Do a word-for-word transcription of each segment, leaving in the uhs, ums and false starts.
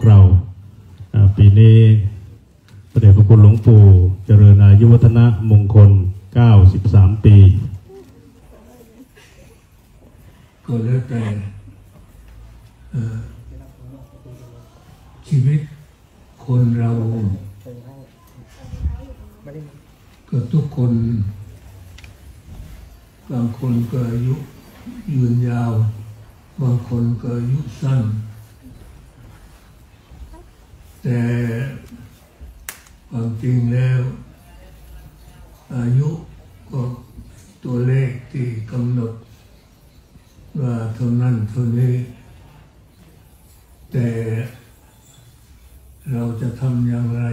เราปีนี้พระเดชพระคุณหลวงปู่เจริญอายุวัฒนะมงคลเก้าสิบสามปีก็แล้วแต่ชีวิตคนเราก็ทุกคนบางคนก็อายุยืนยาวบางคนก็อายุสั้นแต่ความจริงแล้วอายุก็ตัวเลขที่กำหนดว่าเท่านั้นเท่านี้แต่เราจะทำอย่างไร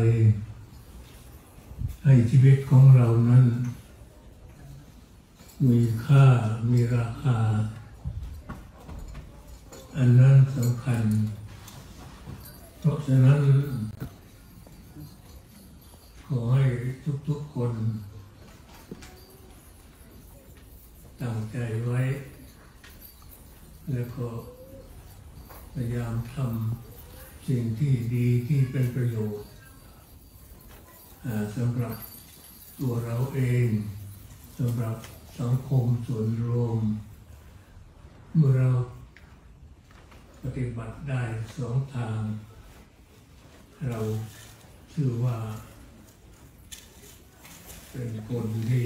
ให้ชีวิตของเรานั้นมีค่ามีราคาอันนั้นสำคัญเพราะฉะนั้นขอให้ทุกๆคนตั้งใจไว้แล้วก็พยายามทำสิ่งที่ดีที่เป็นประโยชน์สำหรับตัวเราเองสำหรับสังคมส่วนรวมเมื่อเราปฏิบัติได้สองทางเราชื่อว่าเป็นคนที่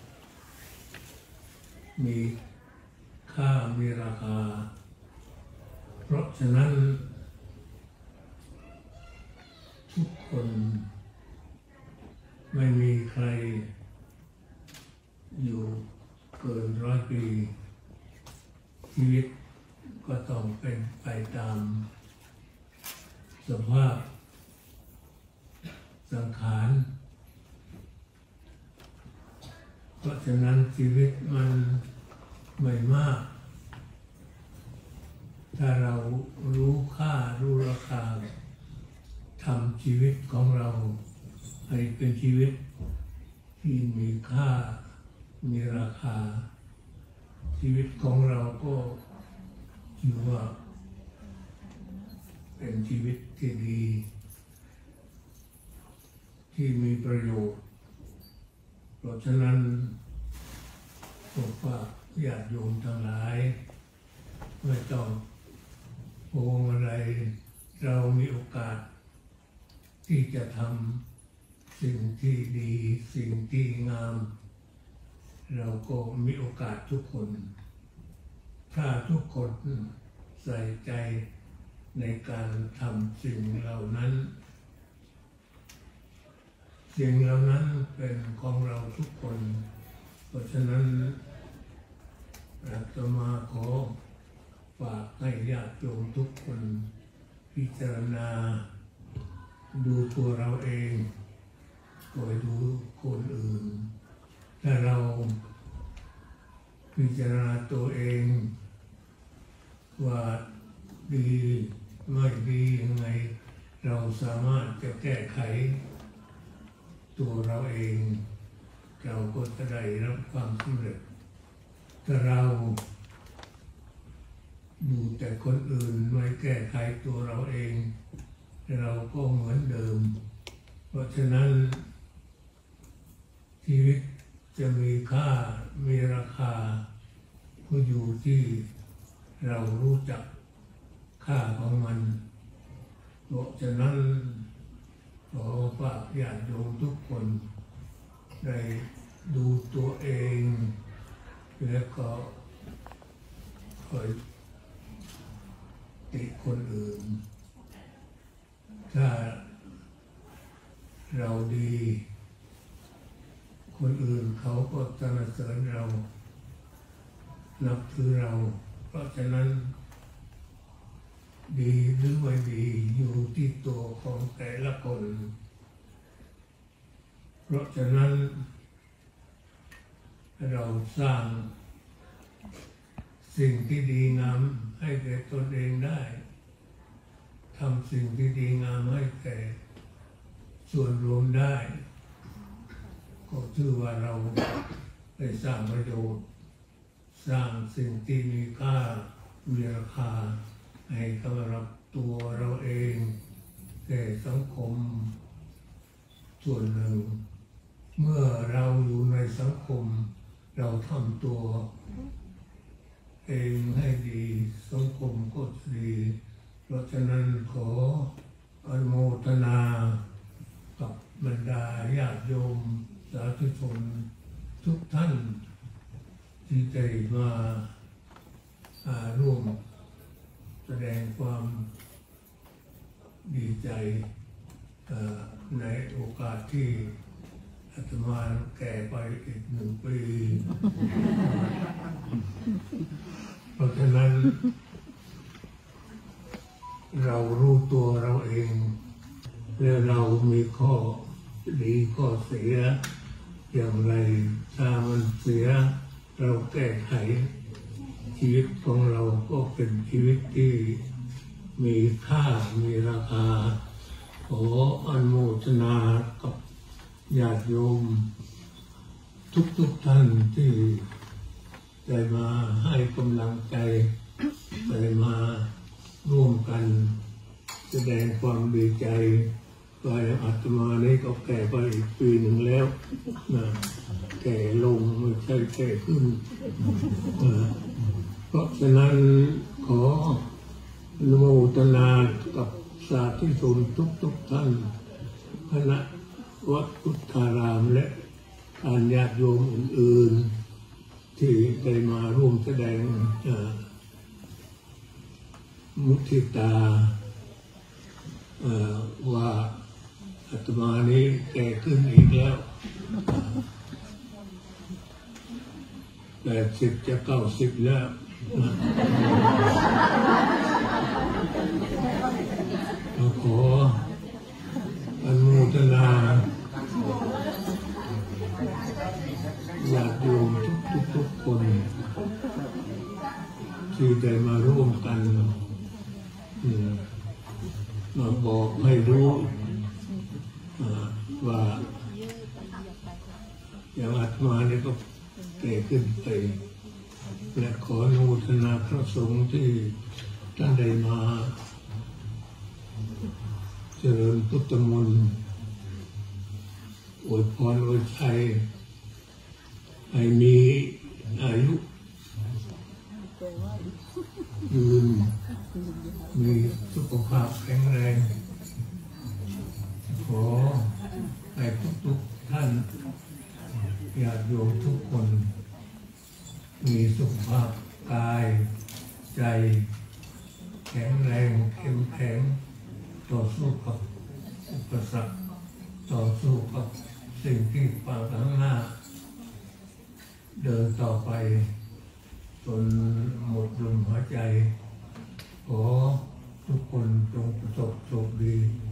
มีค่ามีราคาเพราะฉะนั้นทุกคนไม่มีใครอยู่เกินร้อยปีชีวิตก็ต้องเป็นไปตามสภาพสังขารเพราะฉะนั้นชีวิตมันไม่มากถ้าเรารู้ค่ารู้ราคาทำชีวิตของเราให้เป็นชีวิตที่มีค่ามีราคาชีวิตของเราก็ถือว่าเป็นชีวิตที่ดีที่มีประโยชน์เพราะฉะนั้นผมฝากญาติโยมทั้งหลายไม่ต้องโกงอะไรเรามีโอกาสที่จะทำสิ่งที่ดีสิ่งที่งามเราก็มีโอกาสทุกคนถ้าทุกคนใส่ใจในการทำสิ่งเหล่านั้นสิ่งเหล่านั้นเป็นของเราทุกคนเพราะฉะนั้นอาตมาขอฝากให้ญาติโยมทุกคนพิจารณาดูตัวเราเองคอยดูคนอื่นถ้าเราพิจารณาตัวเองว่าดีไม่ดียังไงเราสามารถจะแก้ไขตัวเราเองเราก็จะได้รับความสำเร็จถ้าเราดูแต่คนอื่นไม่แก้ไขตัวเราเองเราก็เหมือนเดิมเพราะฉะนั้นชีวิตจะมีค่ามีราคาก็อยู่ที่เรารู้จักค่าของมันเพราะฉะนั้นขอฝากญาติโยมทุกคนได้ดูตัวเองแล้วก็คอยติคนอื่นถ้าเราดีคนอื่นเขาก็สรรเสริญเรานับถือเราเพราะฉะนั้นดีหรือไม่ดีอยู่ที่ตัวของแต่ละคนเพราะฉะนั้นเราสร้างสิ่งที่ดีงามให้แก่ตนเองได้ทำสิ่งที่ดีงามให้แก่ส่วนรวมได้ก็ถือว่าเราได้สร้างประโยชน์สร้างสิ่งที่มีค่ามีราคาให้สำหรับตัวเราเอง เส่วนหนึ่งเมื่อเราอยู่ในสังคมเราทำตัวเองให้ดีสังคมก็ดีเพราะฉะนั้นขออนุโมทนากับบรรดาญาติโยมสาธุชนทุกท่านที่ได้มาร่วมแสดงความดีใจในโอกาสที่อาตมาแก่ไปอีกหนึ่งปี เพราะฉะนั้นเรารู้ตัวเราเองและเรามีข้อดีข้อเสียอย่างไรถ้ามันเสียเราแก้ไขชีวิตของเราก็เป็นชีวิตที่มีค่ามีราคาขออนุโมทนากับญาติโยมทุกๆท่านที่ได้มาให้กำลังใจได้มาร่วมกันแสดงความดีใจไปอาตมานี่ก็แก่ไปอีกปีหนึ่งแล้วนะแก่ลงไม่ใช่แก่ขึ้นเพราะฉะนั้นขออนุโมทนากับสาธุชนทุกๆท่านคณะวัดพุทธารามและท่านญาติโยมอื่นๆที่ได้มาร่วมแสดงมุทิตาว่าอาตมานี้แก่ขึ้นอีกแล้วแปดสิบจะเก้าสิบแล้วขออนุโมทนาญาติโยมทุกๆคนที่ได้มาร่วมกันมาบอกให้รู้ว่าอย่างอาตมาเนี่ยก็แก่ขึ้นไปและขออนุโมทนาพระสงฆ์ที่ท่านได้มาเจริญพุทธมนต์อวยพรอวยชัยให้มีอายุยืนมีสุขภาพแข็งแรงขอให้ทุกๆท่านญาติโยมทุกคนมีสุขภาพกายใจแข็งแรงเข้มแข็งต่อสู้กับอุปสรรคต่อสู้กับสิ่งที่ปางข้างหน้าเดินต่อไปจนหมดลมหายใจขอทุกคนจงประสบโชคดี